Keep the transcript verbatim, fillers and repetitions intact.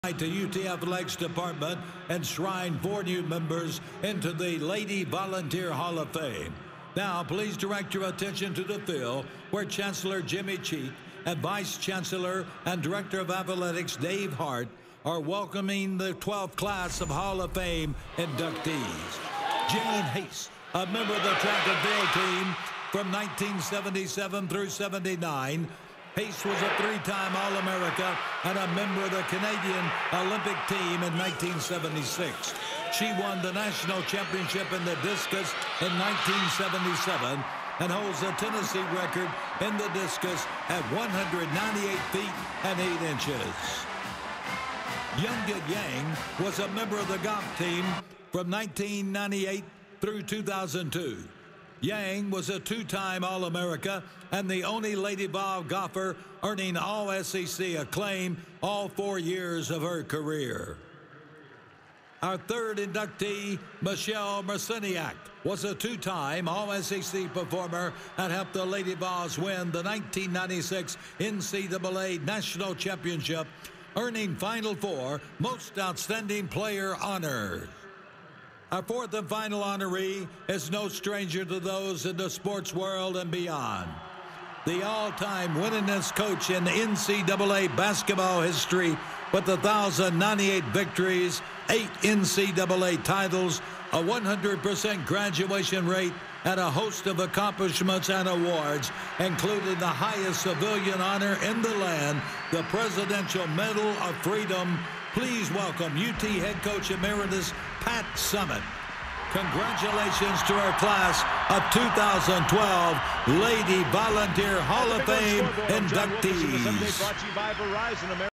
To U T Athletics Department enshrine four new members into the Lady Volunteer Hall of Fame. Now, please direct your attention to the field where Chancellor Jimmy Cheek and Vice Chancellor and Director of Athletics Dave Hart are welcoming the twelfth class of Hall of Fame inductees. Jane Hayes, a member of the track and field team from nineteen seventy-seven through seventy-nine. Hayes was a three-time All-America and a member of the Canadian Olympic team in nineteen seventy-six. She won the national championship in the discus in nineteen seventy-seven and holds the Tennessee record in the discus at one hundred ninety-eight feet and eight inches. Youngit Yang was a member of the golf team from nineteen ninety-eight through two thousand two. Yang was a two-time All-America and the only Lady Vol golfer earning all S E C acclaim all four years of her career. Our third inductee, Michelle Merceniak, was a two-time all S E C performer and helped the Lady Vols win the nineteen ninety-six N C double A National Championship, earning Final Four Most Outstanding Player honors. Our fourth and final honoree is no stranger to those in the sports world and beyond. The all-time winningest coach in N C double A basketball history with one thousand ninety-eight victories, eight N C double A titles, a one hundred percent graduation rate, and a host of accomplishments and awards, including the highest civilian honor in the land, the Presidential Medal of Freedom. Please welcome U T Head Coach Emeritus Pat Summitt. Congratulations to our class of two thousand twelve Lady Volunteer Hall of Fame inductees.